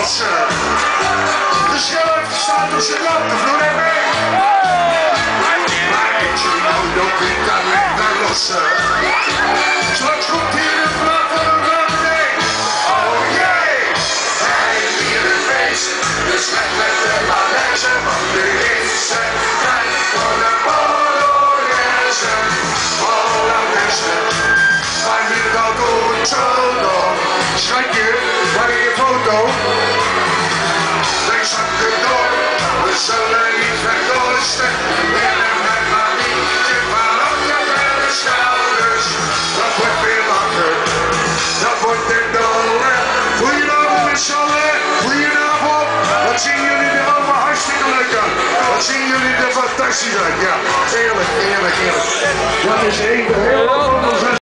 lossen. De schelp staat op zijn kant, de vloer en mee. Maar ik zie nou nog niet alleen naar lossen. Straks komt hier een vlag van een branding. Oh jee, hij is hier een feest. Dus met de Malaise van de Ritse. Kijk voor de Polonaise. Polonaise. Maar hier gaat goed zo nog. Schatje, waar is je foto? Wees aan de door, we zullen niet verdosten. Willen met maar niet van op je verre schouders. Dat wordt weer langer, dat wordt weer doller. Goedenavond met z'n allen, goedenavond. Wat zien jullie er allemaal hartstikke leuk aan. Wat zien jullie er fantastisch uit, ja. Eerlijk, eerlijk, eerlijk.